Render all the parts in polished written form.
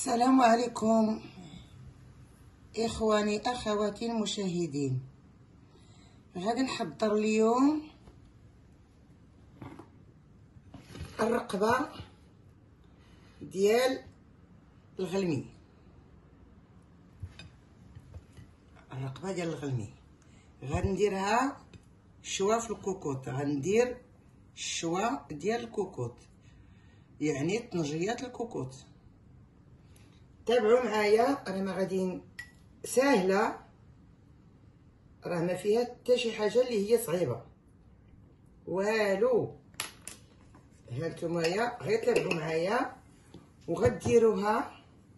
السلام عليكم إخواني أخواتي المشاهدين. غادي نحضر اليوم الرقبة ديال الغلمي. غادي نديرها شوا في الكوكوط. غندير الشوا ديال الكوكوط، يعني طنجيات الكوكوط. تابعوا معايا، راه ما غادي ساهله، راه ما فيها حتى شي حاجه اللي هي صعيبه والو. هانتومايا غير تابعوا معايا وغديروها،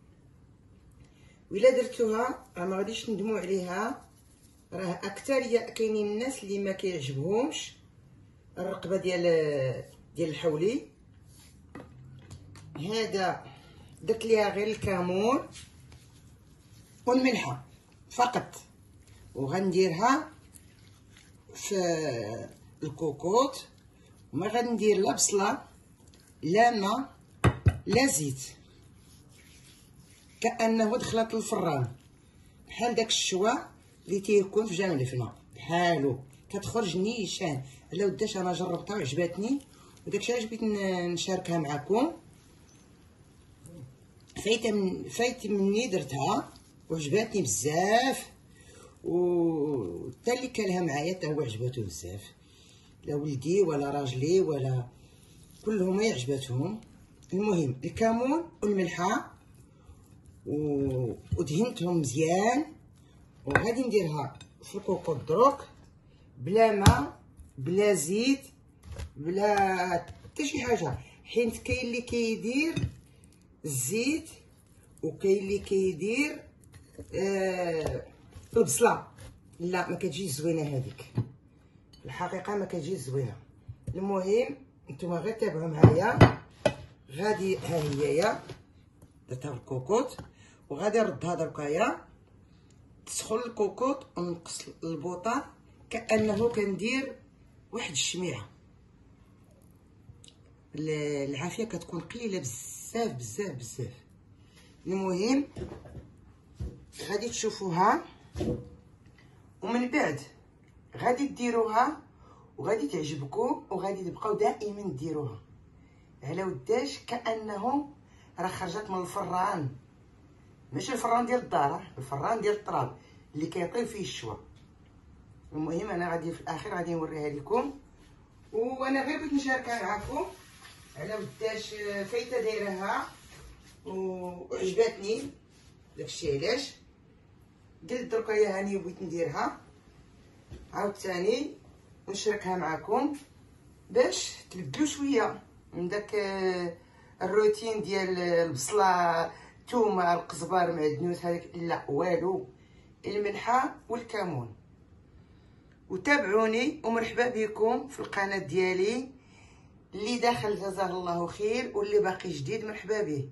وإلا درتوها راه ما غاديش تندموا عليها. راه اكثريه كاينين الناس اللي ما كيعجبهمش الرقبه ديال الحولي. هذا درت ليها غير الكمون والملحه فقط، وغنديرها في الكوكوط. وما غندير لا بصله لا ماء لا زيت، كانه دخلت الفران، بحال داك الشوا اللي تيكون في جامع الفنا بحالو، كتخرج نيشان. على وداش انا جربتها وعجبتني، وداكشي علاش بغيت نشاركها معكم. فايت مني درتها وعجبتني بزاف، وتا اللي كلها معايا تا هو عجباتو بزاف، لا ولدي ولا راجلي ولا كلهم عجباتهم. المهم الكمون والملحه ودهنتهم مزيان، وغادي نديرها في الكوكوط دروك بلا ماء بلا زيت بلا حتى شي حاجه، حيت كاين اللي كيدير الزيت وكاين اللي كيدير البصله. لا، ما كتجيش زوينه هذيك، الحقيقه ما كتجيش زوينه. المهم نتوما غير تابعوا معايا. غادي ها هي درتها في الكوكوط، وغادي نردها دركايا تسخن الكوكوط ونقص البوطه كانه كندير واحد الشميعه. العافيه كتكون قليله بزاف بزاف بزاف. المهم غادي تشوفوها، ومن بعد غادي ديروها وغادي تعجبكم، وغادي تبقاو دائما ديروها على وداش كانه راه خرجت من الفران، ماشي الفران ديال الدار، الفران ديال التراب اللي كيطيب فيه الشوا. المهم انا غادي في الاخير غادي نوريها لكم، وانا غير بغيت نشاركها معكم على وداش فايته دايرها وعجبتني. داكشي علاش قلت دركا يا هاني بغيت نديرها عاوتاني ونشاركها معكم باش تبدلوا شويه من داك الروتين ديال البصله الثومه القزبر معدنوس هذاك. لا والو، الملحه والكمون. وتابعوني ومرحبا بكم في القناه ديالي. اللي داخل جزاه الله خير، واللي باقي جديد مرحبا به.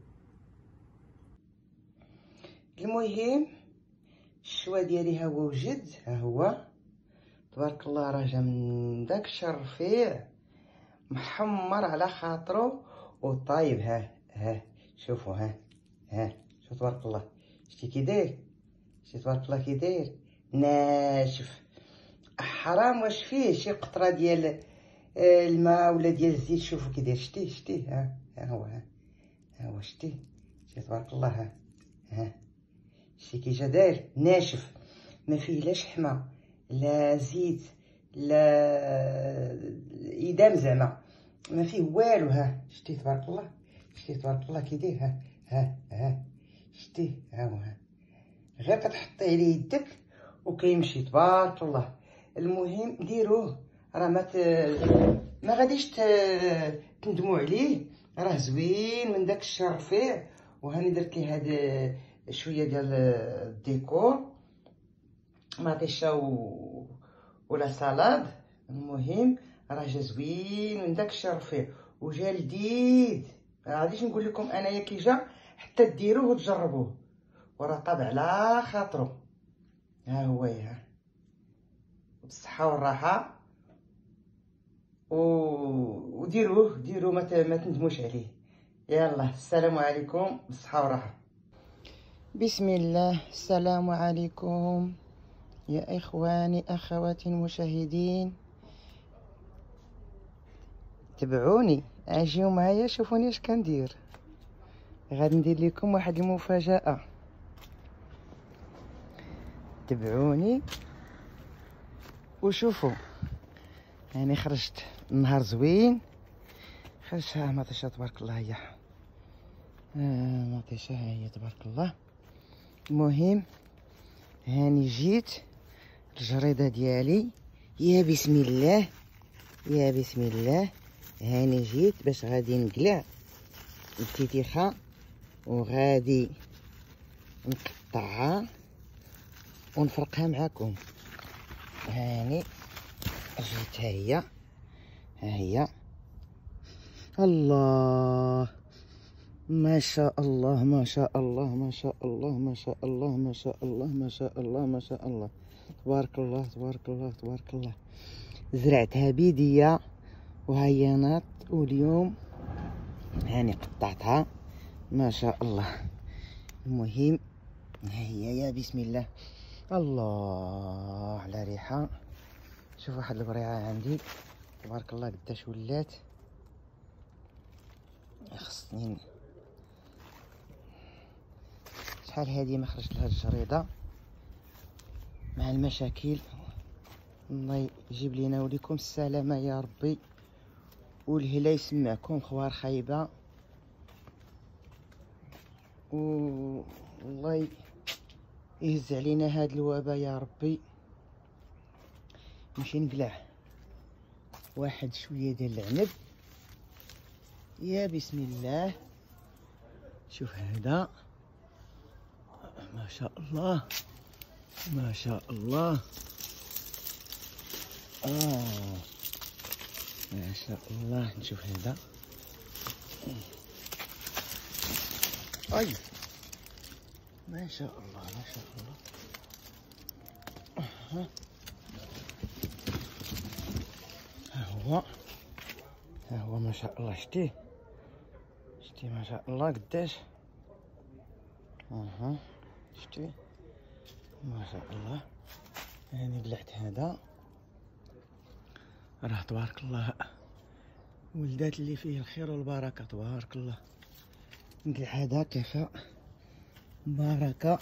المهم الشوا ديالي ها هو وجد، ها هو تبارك الله، راه جا من داك الشرفيع محمر على خاطرو وطايب. ها شوفوا، ها شوف تبارك الله، شتي كي داير، شتي تبارك الله كي داير ناشف. حرام واش فيه شي قطره ديال الماء ولا ديال الزيت. شوفوا كي داير، شتي ها هو، ها هو شتي تبارك الله. ها شتي كي جا داير ناشف، ما فيه لا شحمه لا زيت لا ايدام، زعما ما فيه والو. ها شتي تبارك الله، شتي تبارك الله كي داير. ها شتي ها هو، غير كتحطي عليه يدك وكيمشي تبارك الله. المهم ديروه، راه ما غاديش تندموا عليه، راه زوين من داك الشرفيع. وهاني درت ليه هاد شويه ديال الديكور، مطيشه ولا سالاد. المهم راه جا زوين من داك الشرفيع وجا لذيذ. ما غاديش نقول لكم انايا كي جا حتى ديروه وتجربوه، وراه طاب على خاطرو. ها هو، ها بالصحه والراحه، وديروه ما تندموش عليه. يلا السلام عليكم بالصحه والراحه. بسم الله. السلام عليكم يا إخواني أخواتي المشاهدين، تبعوني اجيو معايا شوفوني اش كندير. غادي ندير لكم واحد المفاجأة، تبعوني وشوفوا. يعني خرجت النهار زوين، خرجت مطيشه تبارك الله، هي مطيشه هي تبارك الله. المهم هاني جيت الجريده ديالي، يا بسم الله يا بسم الله. هاني جيت باش غادي نقلع التيتيخه وغادي نقطعها ونفرقها معاكم. هاني جيت، ها هي الله، ما شاء الله ما شاء الله ما شاء الله ما شاء الله ما شاء الله ما شاء الله ما شاء الله، تبارك الله تبارك الله تبارك الله. زرعتها بيديا وهينات، واليوم هاني قطعتها ما شاء الله. المهم هي، يا بسم الله، الله على ريحه. شوف واحد البريعه عندي تبارك الله قداش ولات. خصني شحال هادي ما خرجت لها الجريده مع المشاكل. الله يجيب لينا وليكم السلامه يا ربي، والهلا يسمعكم خوار خايبه، والله يهز علينا هاد الوباء يا ربي. نمشي نقلع واحد شويه ديال العنب، يا بسم الله. شوف هذا ما شاء الله ما شاء الله، ما شاء الله. نشوف هذا، اي ما شاء الله ما شاء الله. ها هو ما شاء الله. شتي ما شاء الله قداش. شتي ما شاء الله. يعني قلعت هذا، راه تبارك الله ولدات اللي فيه الخير والبركه تبارك الله. نقلع هذا كفاء بركه.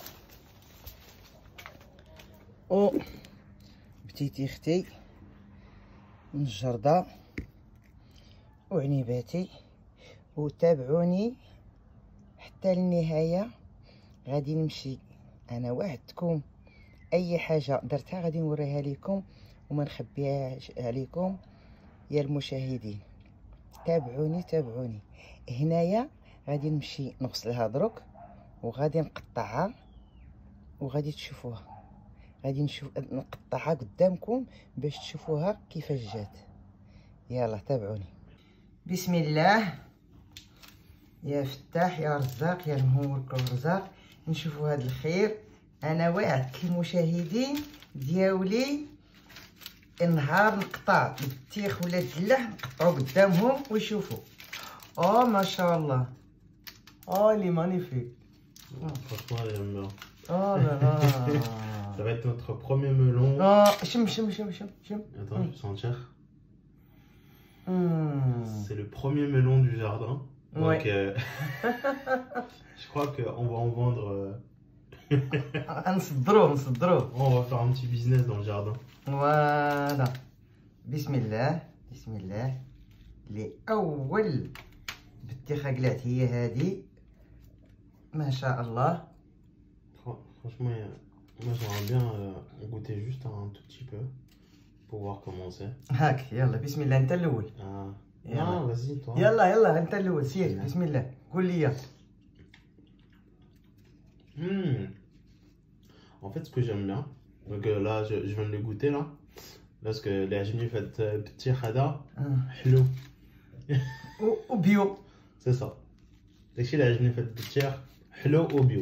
او بتيتي اختي من الجرده وعنيباتي، وتابعوني حتى للنهايه. غادي نمشي انا وعدتكم اي حاجه درتها غادي نوريها لكم وما نخبيهاش عليكم يا المشاهدين. تابعوني هنايا. غادي نمشي نغسلها دروك وغادي نقطعها وغادي تشوفوها. غادي نقطعها قدامكم باش تشوفوها كيفاش جات. يلا تابعوني. بسم الله يا فتاح يا رزاق يا المهور كل رزاق. نشوفوا هذا الخير. انا وعدت المشاهدين دياولي النهار نقطع البطيخ ولا الدلاح نقطعو قدامهم ويشوفوا. ما شاء الله، لي مانيفيك. Franchement, j'aime bien. Oh là là. Ça va être notre premier melon. Chum. Attends, je vais sentir. C'est le premier melon du jardin. Donc, je crois qu'on va en vendre. On va faire un petit business dans le jardin. Voilà. Bismillah. لأول بطيخة قلعت هي هادي ما شاء الله. Franchement, moi j'aimerais bien goûter juste un tout petit peu pour voir comment c'est. هاك يلا بسم الله. انت الاول. Non, vas-y toi. يلا انت الاول سير. بسم الله قول لي. En fait, ce que j'aime bien, donc là je viens de le goûter là, parce que les ajmi fait petit hada, hello. Ou bio. C'est ça. Les ajmi fait petit hello ou bio.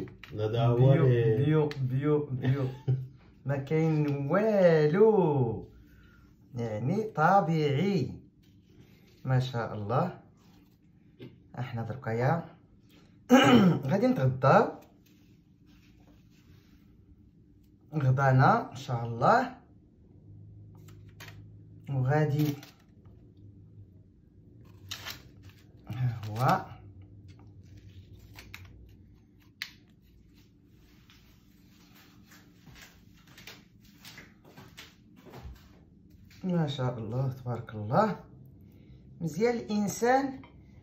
bio ما كاين والو، يعني طبيعي ما شاء الله. احنا دركايا غادي نتغداو غدانا ان شاء الله. وغادي ها هو ما شاء الله تبارك الله. مزيان الانسان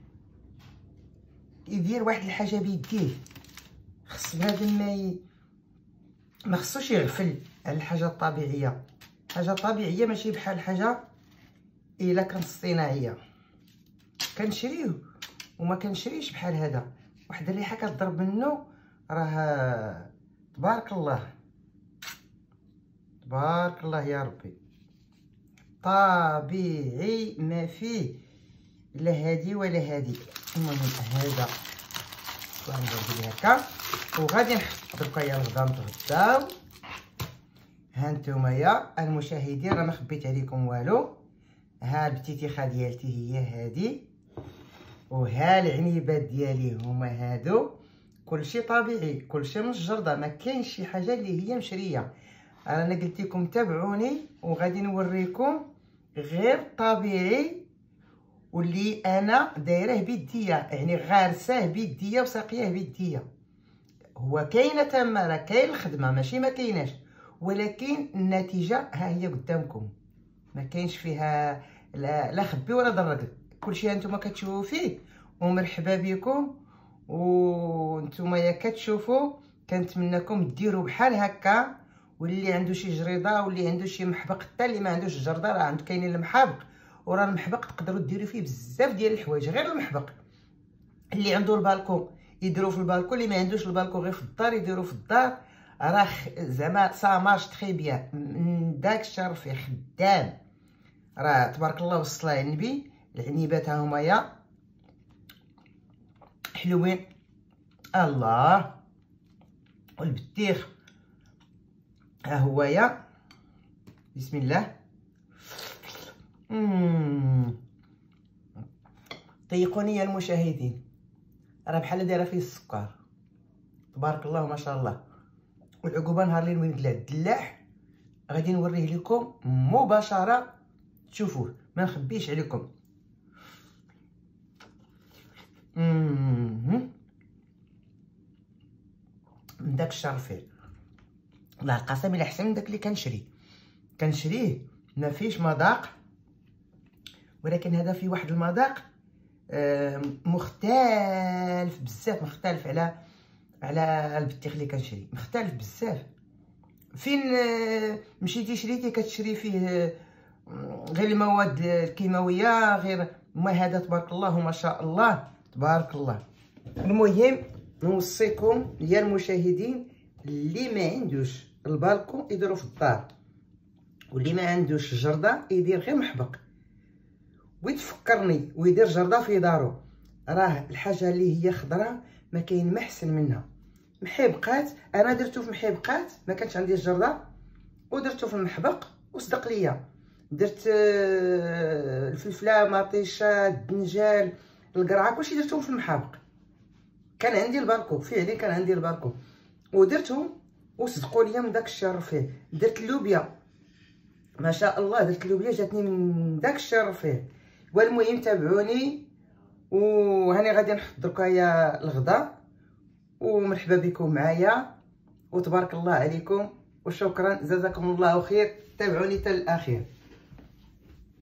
يدير واحد الحاجه بيديه، خص بنادم ما خصوش يغفل على الحاجه الطبيعيه. حاجه طبيعيه ماشي بحال حاجه الا كانت صناعيه. كنشريه وما كنشريش بحال هذا. واحد الريحه كتضرب منه راه تبارك الله تبارك الله يا ربي، طبيعي ما فيه لا هادي ولا هادي. المهم هذا غندير هكا وغادي نحط دركا الغدا نتغداو. ها نتوما المشاهدين راه ما خبيت عليكم والو. ها البتيتيخه ديالتي هي هادي، وها العنيبات ديالي هما هادو. كلشي طبيعي، كلشي من الجرده، ما كاينش شي حاجه اللي هي مشريه. انا قلت لكم تابعوني وغادي نوريكم غير طبيعي واللي انا دايره بيديا، يعني غارساه بيديا وساقياه بيديا. هو كاينه تما، راه كاين الخدمه ماشي ما كايناش، ولكن النتيجه ها هي قدامكم، ما كاينش فيها لا خبي ولا ضرق. كلشي هانتوما كتشوفوا فيه ومرحبا بكم. وانتوما كتشوفوا كنتمنىكم ديروا بحال هكا. واللي عنده شي جريده واللي عنده شي محبق، حتى اللي ما عندوش الجرده راه عنده كاينين المحابق، وراه المحبق تقدروا ديروا فيه بزاف ديال الحوايج غير المحبق. اللي عنده البالكون يديروا في البالكون، اللي ما عندوش البالكون غير في الدار يديروا في الدار. راه زعما سا مارش تري بيان، من داك الشرف خدام. راه تبارك الله والصلاه على النبي. العنيبات ها هما حلوين الله. والبطيخ ها هو بسم الله. طيقوني يا المشاهدين، راه بحال دايره فيه السكر تبارك الله ما شاء الله. والعقوبه نهار اللي نولد الدلاح غادي نوريه لكم مباشره تشوفوه، ما نخبيش عليكم. من داك الشرف فيه الله القسم الا احسن من داك اللي كنشريه ما فيش مذاق، ولكن هذا فيه واحد المذاق مختلف بزاف، مختلف على البطيخ اللي كنشري، مختلف بزاف. فين مشيتي شريتي كتشري فيه غير المواد الكيماويه غير ما هذا تبارك الله ما شاء الله تبارك الله. المهم نوصيكم يا المشاهدين اللي ما عندوش البالكون يديروا في الدار، واللي ما عندوش جرده يدير غير محبق ويتفكرني ويدير جرده في دارو. راه الحاجه اللي هي خضراء ما كاين ما احسن منها. محبقات انا درتو في محبقات، ما كانش عندي الجرده ودرتو في المحبق وصدق ليا. درت الفلفله مطيشه الدنجال القرعه كلشي درتهم في المحابق. كان عندي البالكون فعليا، كان عندي البالكون ودرتهم وصدقوا ليا من داك الشهر فيه. درت اللوبيا ما شاء الله، درت اللوبيا جاتني من داك الشهر فيه. والمهم تابعوني وهاني غادي نحط دركايا الغدا. ومرحبا بكم معايا وتبارك الله عليكم وشكرا جزاكم الله خير. تابعوني حتى الاخير.